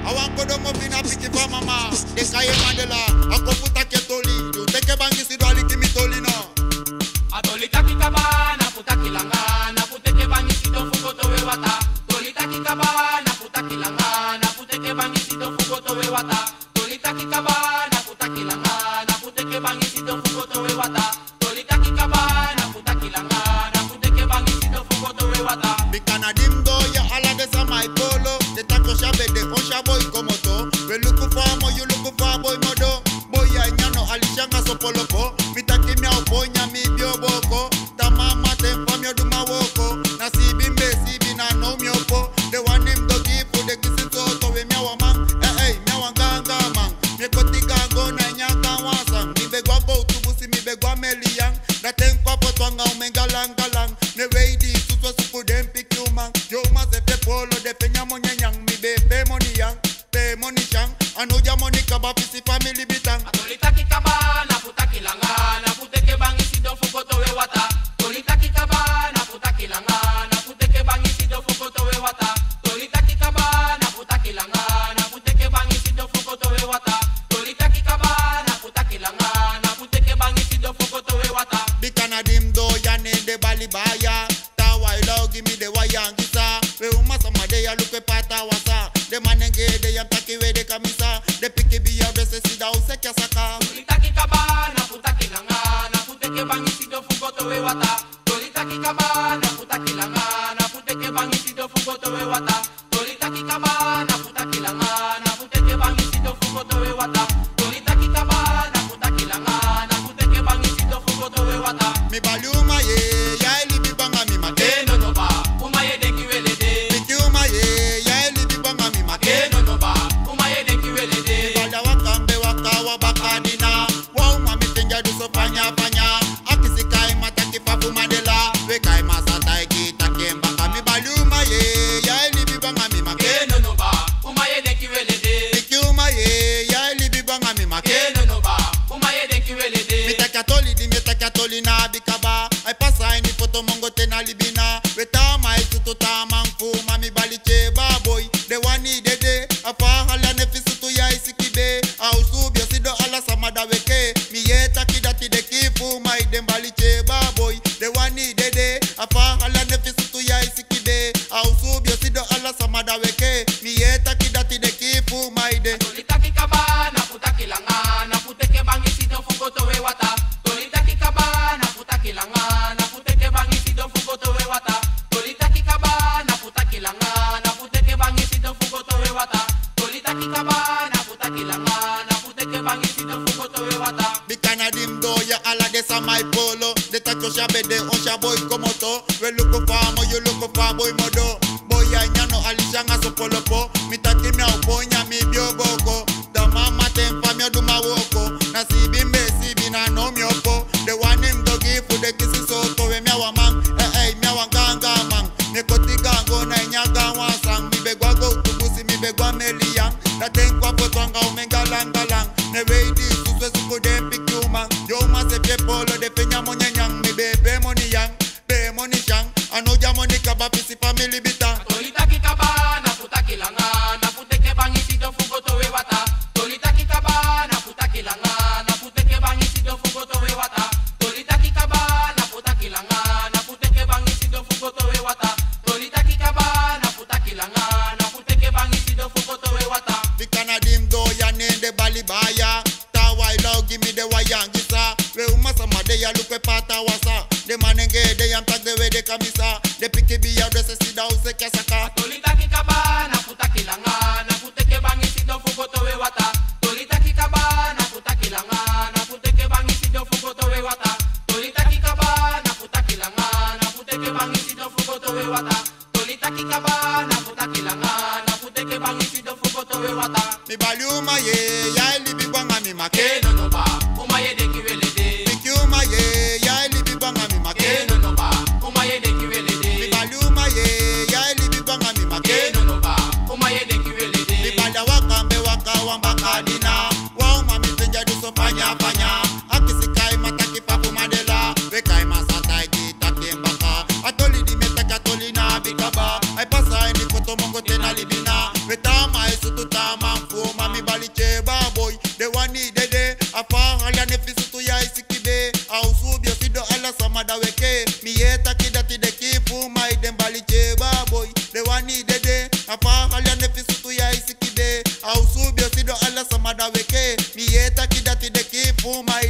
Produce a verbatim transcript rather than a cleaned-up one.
want to do more fina piki for mama. De kaye mandela. Ako puta ke Toli. You take a bangi si dwali kimi Toli no. Toli Taki Kaba na puta kilanga na puteke bangi si do fugo to we wata. Toli Taki Kaba na puta kilanga na puteke bangi si do fugo to we wata. Toli Taki Kaba na puta kilanga na puteke bangi si do fugo to we wata. Toli Taki Kaba na puta kilanga na puteke bangi si do fugo to we wata. Bikana dimdo ya ala de sa my polo. De tako shabe de on shaboy como to. We look for mo you look for boy modo. Boy ya nyano alishanga so poloko. Mitaki mia oponya mi bio boko. Tamama tempa mio duma woko. Na sibi mbe sibi na no mi opo. The one him dogi for the kissing so to we mia wamang. Eh eh mia wanganga mang. Mi kotika go na nyanga wasang. Mi begwa go tubusi mi begwa meliang. Na tenkwa potwanga umenga langalang. Ne weidi suswa suku dempi kiumang. Yo ma se pe polo de penya monyang. Mi be pe moni yang. Pe moni chang. Anuja moni kaba fisi family bitang. Toli Taki Kaba na puta kilanga na puteke bangi si do fugo to we wata. Toli Taki Kaba na puta kilanga na puteke bangi si do fugo to we wata. Toli Taki Kaba na puta kilanga na puteke bangi si do fugo to we wata. Toli Taki Kaba na puta kilanga na puteke bangi si do fugo to we wata. Bikana dimdo ya ne de balibaya. Tawa ilo give me the wayangisa. We umasa made ya luke pata wasa. De manenge de yam taki we de kamisa. De piki biya bese sida useke saka. Toli Taki Kaba na puta kilanga na puteke bangi si do fugo to we wata. Toli Taki Kaba na puta kilanga na puteke bangi si do fugo to we wata. Toli Taki Kaba na puta kilanga na puteke bangi si do fugo to we wata. Toli Taki Kaba na puta kilanga na puteke bangi si do fugo to we wata. Mi baluma ye ya eli bibanga mi make. Eh no no ba umaye de kiwele de. Bikiuma ye ya eli bibanga mi make. Eh no no ba umaye de kiwele de. Bada wakambe wakawa bakadina. Wow mami tenja du so panya panya. Akisi kai mataki papu madela. We kai masata eki takemba kami baluma ye ya eli bibanga mi make. Eh no no ba umaye de kiwele de. Bikiuma ye ya eli bibanga mi make. Eh no no ba umaye de kiwele de. Mitaka Toli di mitaka Toli na bikaba. Ay pasa ini foto mongo tena libina. We tama itutu tamang fu mami baliche baboy. De wani dede afa hala nefisu tu ya isikibe. Au subyo sido ala samada weke. Mi yeta kidati de kifu mai dem baliche baboy. De wani dede afa hala nefisu tu ya isikibe. Au subyo sido ala samada weke. Mi yeta kidati de kifu mai de. Toli Taki Kaba na puta kilanga na puteke bangi si do fugo to we wata. Toli Taki Kaba na puta kilanga na puteke bangi si do fugo to we wata. Toli Taki Kaba na puta kilanga na puteke bangi si do fugo to we wata. Toli Taki Kaba na puta kilanga na puteke bangi si do fugo to we wata. Bikana dimdo ya ala de sa my polo. De tacho shabe de on shaboy como to. We look for mo you look for boy modo. Boy ya nyano alishanga so polo po. Mitaki mia uponya mi bio boko. Da mama tempa mia duma woko. Na sibi mbe sibi na no mi opo. The one him dogi for the kissing so to we mia wamang. Eh eh mia wanganga mang. Me kotiga go na nyaga wasang. Mi begwa go tubusi mi begwa meliang. Da tenkwa potwanga umenga langalang. Ne weidi suswe suko dem pikiumang. Yo ma se pie polo de penya monyang. Mi be pe moni yang. Pe moni chang. Anuja moni kaba fisi family bitang. Toli Taki Kaba na puta kilanga na puteke bangi si do fugo to we wata. Toli Taki Kaba na puta kilanga na puteke bangi si do fugo to we wata. Toli Taki Kaba na puta kilanga na puteke bangi si do fugo to we wata. Toli Taki Kaba na puta kilanga na puteke bangi si do fugo to we wata. Bikana dimdo ya nende balibaya. Tawa ilo give me the wayangisa. We umasa made ya lukwe pata wasa. De manenge de yam tag de we de kamisa. De piki biya dresse sida useke saka. Toli Taki Kaba na puta kilanga na puteke bangi si do fugo to we wata. Toli Taki Kaba na puta kilanga na puteke bangi si do fugo to we wata. Toli Taki Kaba na puta kilanga na puteke bangi si do fugo to we wata. Toli Taki Kaba na puta kilanga na puteke bangi si do fugo to we wata. Mi baluma ye ya eli bibanga mi make. Eh no no ba umaye de kiwele de. Bikiuma ye ya eli bibanga mi make. Eh no no ba umaye de kiwele de. Mi baluma ye ya eli bibanga mi make. Eh no no ba umaye de kiwele de. Mi bada wakambe wakawa bakadina. Wow mami tenja du so panya panya. Akisi kai mataki papu madela. We kai masata eki takembaka. Atoli di metaka Toli na bikaba. Ay pasa ini foto mongo tena libi. ina. Metama isutu tama mfuma mi baliche baboy. De wani dede afa halia nefisutu ya isikibe. Au subio sido ala samada weke. Mi yeta kidati de kifu mai dem baliche baboy. De wani dede afa halia nefisutu ya isikibe. Au subio sido ala samada weke. Mi yeta kidati de kifu mai